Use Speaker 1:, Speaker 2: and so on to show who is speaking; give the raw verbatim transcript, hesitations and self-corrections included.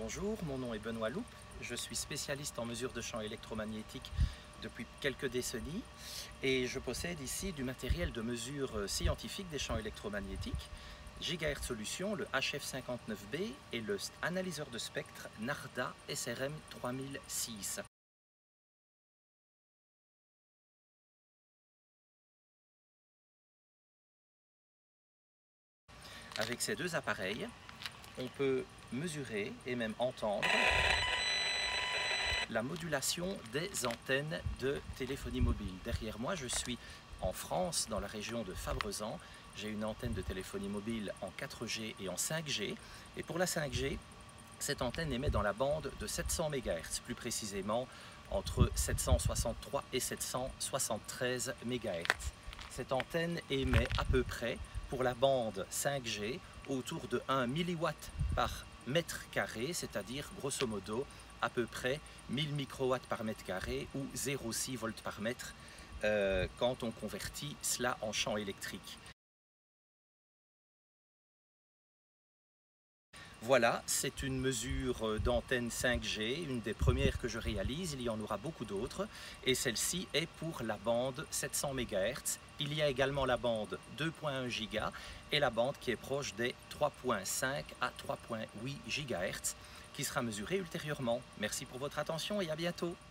Speaker 1: Bonjour, mon nom est Benoît Loup, je suis spécialiste en mesure de champs électromagnétiques depuis quelques décennies et je possède ici du matériel de mesure scientifique des champs électromagnétiques, Gigahertz Solutions, le H F cinquante-neuf B et le analyseur de spectre Narda S R M trois mille six. Avec ces deux appareils, on peut mesurer et même entendre la modulation des antennes de téléphonie mobile. Derrière moi, je suis en France, dans la région de Fabrezan. J'ai une antenne de téléphonie mobile en quatre G et en cinq G. Et pour la cinq G, cette antenne émet dans la bande de sept cents mégahertz, plus précisément entre sept cent soixante-trois et sept cent soixante-treize mégahertz. Cette antenne émet à peu près, pour la bande cinq G, autour de un milliwatt par mètre carré, c'est-à-dire grosso modo à peu près mille microwatts par mètre carré ou zéro virgule six volts par mètre euh, quand on convertit cela en champ électrique. Voilà, c'est une mesure d'antenne cinq G, une des premières que je réalise, il y en aura beaucoup d'autres, et celle-ci est pour la bande sept cents mégahertz. Il y a également la bande deux virgule un giga et la bande qui est proche des trois virgule cinq à trois virgule huit gigahertz qui sera mesurée ultérieurement. Merci pour votre attention et à bientôt.